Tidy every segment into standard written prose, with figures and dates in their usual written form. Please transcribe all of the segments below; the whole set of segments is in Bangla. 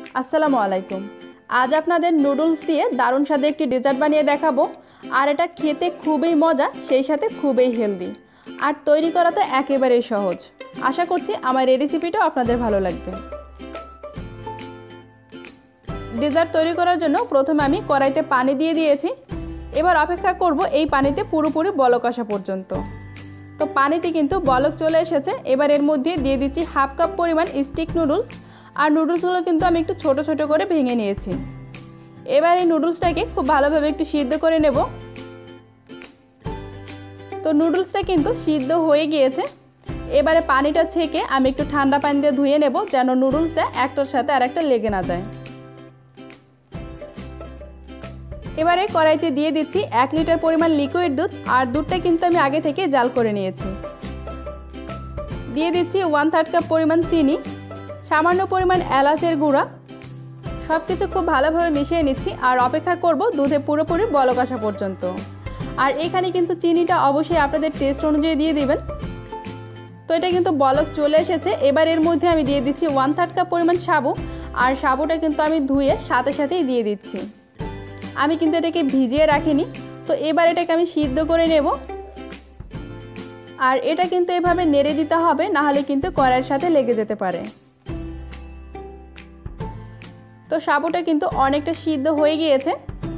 আসসালামু আলাইকুম। আজ আপনাদের নুডলস দিয়ে দারুণ স্বাদে একটি ডেজার্ট বানিয়ে দেখাবো। আর এটা খেতে খুবই মজা, সেই সাথে খুবই হেলদি, আর তৈরি করা তো একেবারেই সহজ। আশা করছি আমার এই রেসিপিটাও আপনাদের ভালো লাগবে। ডেজার্ট তৈরি করার জন্য প্রথমে আমি কড়াইতে পানি দিয়ে দিয়েছি। এবার অপেক্ষা করব এই পানিতে পুরোপুরি বলক আসা পর্যন্ত। তো পানিতে কিন্তু বলক চলে এসেছে। এবার এর মধ্যে দিয়ে দিচ্ছি হাফ কাপ পরিমাণ স্টিক নুডলস। আর নুডলসগুলো কিন্তু আমি একটু ছোট ছোট করে ভেঙে নিয়েছি। এবার এই নুডলসটাকে খুব ভালোভাবে একটু সিদ্ধ করে নেব। তো নুডলসটা কিন্তু সিদ্ধ হয়ে গিয়েছে। এবারে পানিটা ছেঁকে আমি একটু ঠান্ডা পানি দিয়ে ধুয়ে নেব, যেন নুডলসটা একটার সাথে আর একটা লেগে না যায়। এবারে কড়াইতে দিয়ে দিচ্ছি 1 লিটার পরিমাণ লিকুইড দুধ। আর দুধটা কিন্তু আমি আগে থেকে জাল করে নিয়েছি। দিয়ে দিচ্ছি 1/3 কাপ পরিমাণ চিনি, সামান্য পরিমাণ এলাচের গুঁড়া। সব কিছু খুব ভালোভাবে মিশিয়ে নিচ্ছি আর অপেক্ষা করব দুধে পুরোপুরি বলক আসা পর্যন্ত। আর এখানে কিন্তু চিনিটা অবশ্যই আপনাদের টেস্ট অনুযায়ী দিয়ে দিবেন। তো এটা কিন্তু বলক চলে এসেছে। এবার এর মধ্যে আমি দিয়ে দিচ্ছি 1/3 কাপ পরিমাণ সাবু। আর সাবুটা কিন্তু আমি ধুয়ে সাথে সাথেই দিয়ে দিচ্ছি। আমি কিন্তু এটাকে ভিজিয়ে রাখিনি। তো এবার এটাকে আমি সিদ্ধ করে নেব। আর এটা কিন্তু এভাবে নেড়ে দিতে হবে, না হলে কিন্তু কড়াইয়ের সাথে লেগে যেতে পারে। তো সাবুটা কিন্তু অনেকটা সিদ্ধ হয়ে গিয়েছে।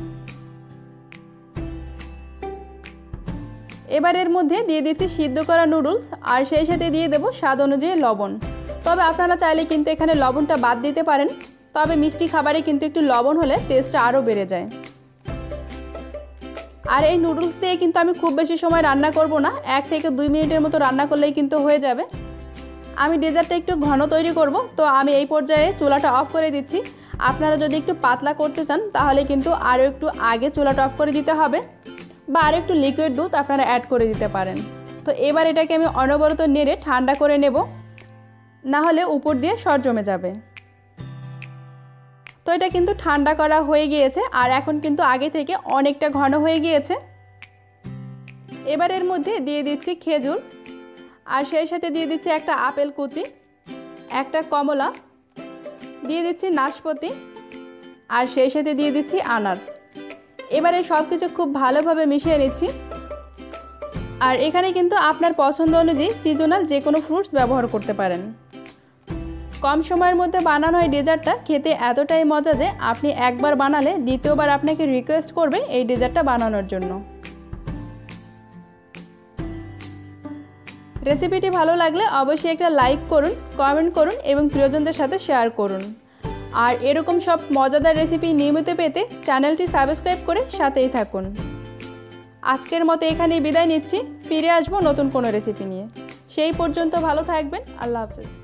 এবার এর মধ্যে দিয়ে দিচ্ছি সিদ্ধ করা নুডলস, আর সেই সাথে দিয়ে দেব স্বাদ অনুযায়ী লবণ। তবে আপনারা চাইলে কিন্তু এখানে লবণটা বাদ দিতে পারেন। তবে মিষ্টি খাবারে কিন্তু একটু লবণ হলে টেস্টটা আরও বেড়ে যায়। আর এই নুডলস দিয়ে কিন্তু আমি খুব বেশি সময় রান্না করব না, 1 থেকে 2 মিনিটের মতো রান্না করলেই কিন্তু হয়ে যাবে। আমি ডেজার্টটা একটু ঘন তৈরি করব, তো আমি এই পর্যায়ে চুলাটা অফ করে দিচ্ছি। আপনারা যদি একটু পাতলা করতে চান তাহলে কিন্তু আরও একটু আগে চুলাটা অফ করে দিতে হবে, বা আরও একটু লিকুইড দুধ আপনারা অ্যাড করে দিতে পারেন। তো এবার এটাকে আমি অনবরত নেড়ে ঠান্ডা করে নেব, না হলে উপর দিয়ে সর জমে যাবে। তো এটা কিন্তু ঠান্ডা করা হয়ে গিয়েছে, আর এখন কিন্তু আগে থেকে অনেকটা ঘন হয়ে গিয়েছে। এবার এর মধ্যে দিয়ে দিচ্ছি খেজুর, আর সেই সাথে দিয়ে দিচ্ছি একটা আপেল কুচি, একটা কমলা, দিয়ে দিচ্ছি নাশপাতি, আর সেই সাথে দিয়ে দিচ্ছি আনার। এবারে সব কিছু খুব ভালোভাবে মিশিয়ে নিচ্ছি। আর এখানে কিন্তু আপনার পছন্দ অনুযায়ী সিজনাল যে কোনো ফ্রুটস ব্যবহার করতে পারেন। কম সময়ের মধ্যে বানানো হয় ডেজার্টটা খেতে এতটাই মজা যে আপনি একবার বানালে দ্বিতীয়বার আপনাকে রিকোয়েস্ট করবে এই ডেজার্টটা বানানোর জন্য। রেসিপিটি ভালো লাগলে অবশ্যই একটা লাইক করুন, কমেন্ট করুন এবং প্রিয়জনদের সাথে শেয়ার করুন। আর এরকম সব মজাদার রেসিপি নিয়মিত পেতে চ্যানেলটি সাবস্ক্রাইব করে সাথেই থাকুন। আজকের মতো এখানেই বিদায় নিচ্ছি। ফিরে আসবো নতুন কোনো রেসিপি নিয়ে। সেই পর্যন্ত ভালো থাকবেন। আল্লাহ হাফেজ।